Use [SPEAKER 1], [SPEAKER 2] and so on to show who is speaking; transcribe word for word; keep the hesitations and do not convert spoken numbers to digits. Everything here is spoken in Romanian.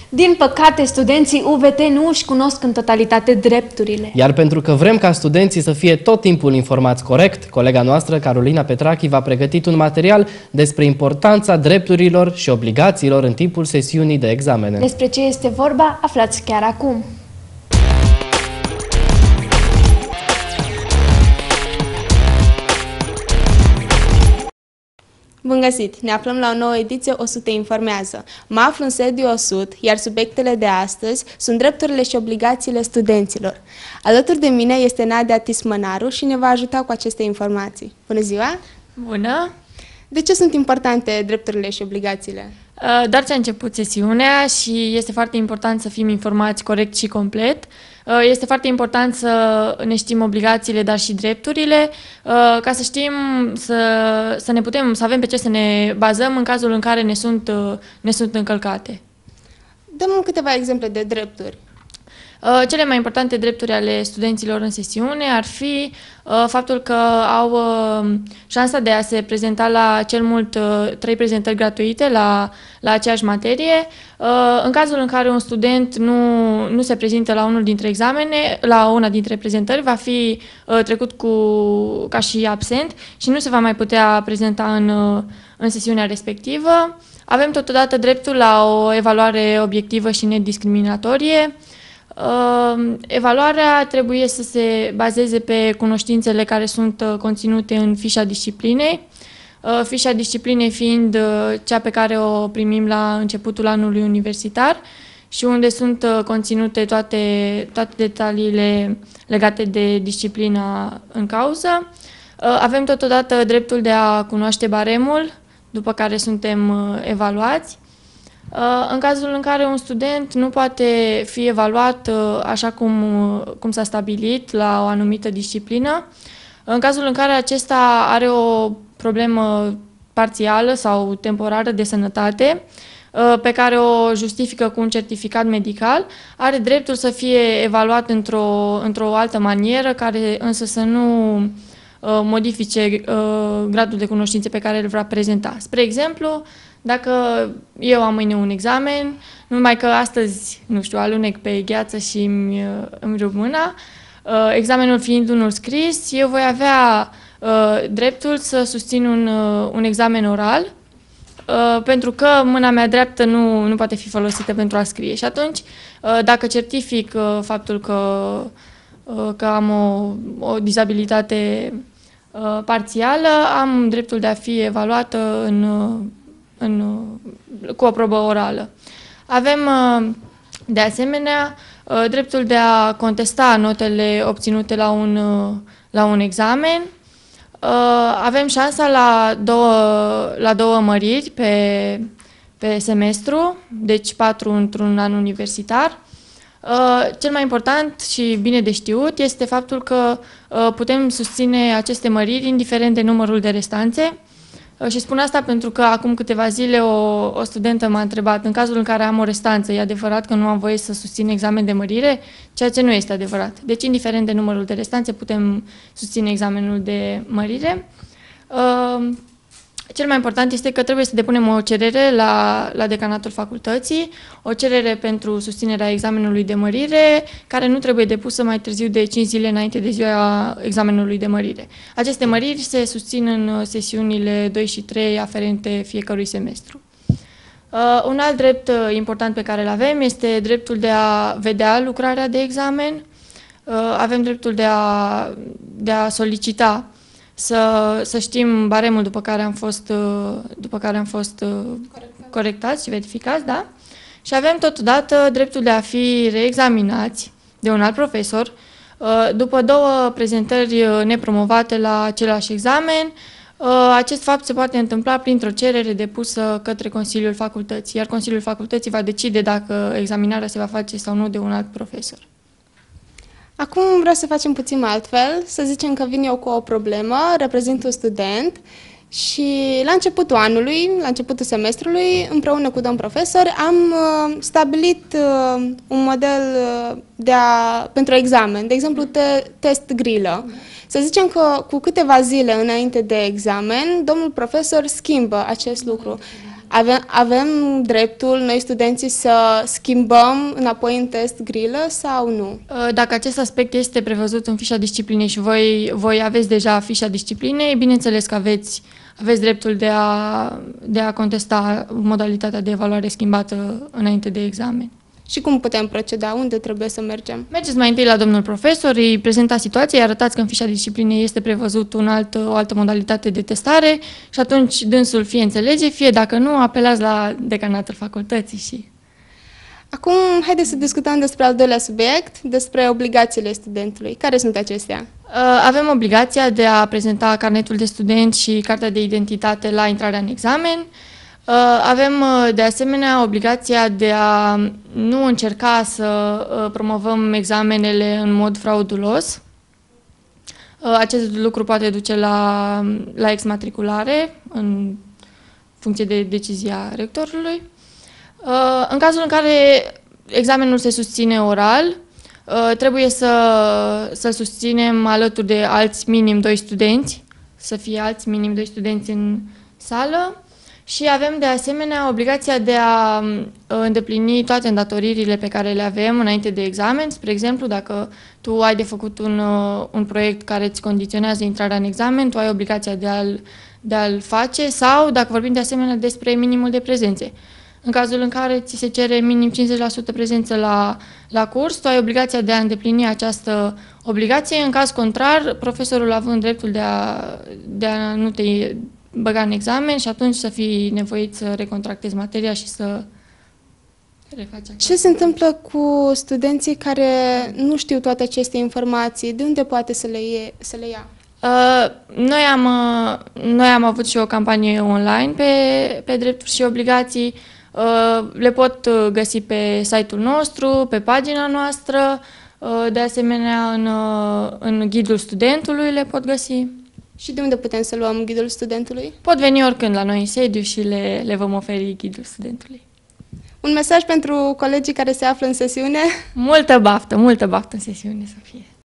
[SPEAKER 1] Din păcate, studenții U V T nu își cunosc în totalitate drepturile.
[SPEAKER 2] Iar pentru că vrem ca studenții să fie tot timpul informați corect, colega noastră, Carolina Petrachi, v-a pregătit un material despre importanța drepturilor și obligațiilor în timpul sesiunii de examene.
[SPEAKER 1] Despre ce este vorba, aflați chiar acum.
[SPEAKER 3] Bun găsit! Ne aflăm la o nouă ediție o sută informează. Mă aflu în sediul o sută, iar subiectele de astăzi sunt drepturile și obligațiile studenților. Alături de mine este Nadia Tismănaru și ne va ajuta cu aceste informații. Bună ziua!
[SPEAKER 4] Bună!
[SPEAKER 3] De ce sunt importante drepturile și obligațiile?
[SPEAKER 4] Doar ce a început sesiunea și este foarte important să fim informați corect și complet. Este foarte important să ne știm obligațiile, dar și drepturile, ca să știm, să, să ne putem, să avem pe ce să ne bazăm în cazul în care ne sunt, ne sunt încălcate.
[SPEAKER 3] Dăm câteva exemple de drepturi.
[SPEAKER 4] Cele mai importante drepturi ale studenților în sesiune ar fi faptul că au șansa de a se prezenta la cel mult trei prezentări gratuite la, la aceeași materie. În cazul în care un student nu, nu se prezintă la unul dintre examene, la una dintre prezentări, va fi trecut cu, ca și absent și nu se va mai putea prezenta în, în sesiunea respectivă. Avem totodată dreptul la o evaluare obiectivă și nediscriminatorie. Uh, evaluarea trebuie să se bazeze pe cunoștințele care sunt uh, conținute în fișa disciplinei, uh, fișa disciplinei fiind uh, cea pe care o primim la începutul anului universitar și unde sunt uh, conținute toate, toate detaliile legate de disciplina în cauză. Uh, avem totodată dreptul de a cunoaște baremul, după care suntem uh, evaluați. În cazul în care un student nu poate fi evaluat așa cum, cum s-a stabilit la o anumită disciplină, în cazul în care acesta are o problemă parțială sau temporară de sănătate, pe care o justifică cu un certificat medical, are dreptul să fie evaluat într-o, într-o altă manieră, care însă să nu modifice gradul de cunoștințe pe care îl vrea prezenta. Spre exemplu, dacă eu am mâine un examen, numai că astăzi, nu știu, alunec pe gheață și îmi, îmi rup mâna, examenul fiind unul scris, eu voi avea dreptul să susțin un, un examen oral, pentru că mâna mea dreaptă nu, nu poate fi folosită pentru a scrie. Și atunci, dacă certific faptul că, că am o, o dizabilitate parțială, am dreptul de a fi evaluată în În, cu o probă orală. Avem, de asemenea, dreptul de a contesta notele obținute la un, la un examen. Avem șansa la două, la două măriri pe, pe semestru, deci patru într-un an universitar. Cel mai important și bine de știut este faptul că putem susține aceste măriri indiferent de numărul de restanțe. Și spun asta pentru că acum câteva zile o, o studentă m-a întrebat, în cazul în care am o restanță, e adevărat că nu am voie să susțin examen de mărire? Ceea ce nu este adevărat. Deci, indiferent de numărul de restanțe, putem susține examenul de mărire. Uh, cel mai important este că trebuie să depunem o cerere la, la decanatul facultății, o cerere pentru susținerea examenului de mărire, care nu trebuie depusă mai târziu de cinci zile înainte de ziua examenului de mărire. Aceste măriri se susțin în sesiunile doi și trei aferente fiecărui semestru. Uh, un alt drept uh, important pe care îl avem este dreptul de a vedea lucrarea de examen. Uh, avem dreptul de a, de a solicita Să, să știm baremul după care am fost, după care am fost corectați. corectați și verificați, da? Și avem totodată dreptul de a fi reexaminați de un alt profesor după două prezentări nepromovate la același examen. Acest fapt se poate întâmpla printr-o cerere depusă către Consiliul Facultății, iar Consiliul Facultății va decide dacă examinarea se va face sau nu de un alt profesor.
[SPEAKER 3] Acum vreau să facem puțin altfel, să zicem că vin eu cu o problemă, reprezint un student și la începutul anului, la începutul semestrului, împreună cu domn profesor, am uh, stabilit uh, un model uh, de a, pentru examen, de exemplu te, test grilă. Să zicem că cu câteva zile înainte de examen, domnul profesor schimbă acest lucru. Avem, avem dreptul, noi studenții, să schimbăm înapoi în test grilă sau nu?
[SPEAKER 4] Dacă acest aspect este prevăzut în fișa disciplinei și voi, voi aveți deja fișa disciplinei, bineînțeles că aveți, aveți dreptul de a, de a contesta modalitatea de evaluare schimbată înainte de examen.
[SPEAKER 3] Și cum putem proceda? Unde trebuie să mergem?
[SPEAKER 4] Mergeți mai întâi la domnul profesor, îi prezentați situația, îi arătați că în fișa disciplinei este prevăzut un alt, o altă modalitate de testare și atunci dânsul fie înțelege, fie dacă nu, apelați la decanatul facultății și...
[SPEAKER 3] Acum, haideți să discutăm despre al doilea subiect, despre obligațiile studentului. Care sunt acestea?
[SPEAKER 4] Avem obligația de a prezenta carnetul de student și cartea de identitate la intrarea în examen. Avem, de asemenea, obligația de a nu încerca să promovăm examenele în mod fraudulos. Acest lucru poate duce la, la exmatriculare în funcție de decizia rectorului. În cazul în care examenul se susține oral, trebuie să, să susținem alături de alți minim doi studenți, să fie alți minim doi studenți în sală. Și avem de asemenea obligația de a îndeplini toate îndatoririle pe care le avem înainte de examen. Spre exemplu, dacă tu ai de făcut un, un proiect care îți condiționează intrarea în examen, tu ai obligația de a-l, de a-l face, sau dacă vorbim de asemenea despre minimul de prezențe. În cazul în care ți se cere minim cincizeci la sută prezență la, la curs, tu ai obligația de a îndeplini această obligație. În caz contrar, profesorul având dreptul de a, de a nu te băga în examen și atunci să fii nevoit să recontractezi materia și să refaci.
[SPEAKER 3] Ce se întâmplă cu studenții care nu știu toate aceste informații? De unde poate să le, ie, să le ia?
[SPEAKER 4] Uh, noi, am, uh, noi am avut și o campanie online pe, pe drepturi și obligații. Uh, le pot găsi pe site-ul nostru, pe pagina noastră, uh, de asemenea în, uh, în ghidul studentului le pot găsi.
[SPEAKER 3] Și de unde putem să luăm ghidul studentului?
[SPEAKER 4] Pot veni oricând la noi în sediu și le, le vom oferi ghidul studentului.
[SPEAKER 3] Un mesaj pentru colegii care se află în sesiune?
[SPEAKER 4] Multă baftă, multă baftă în sesiune să fie.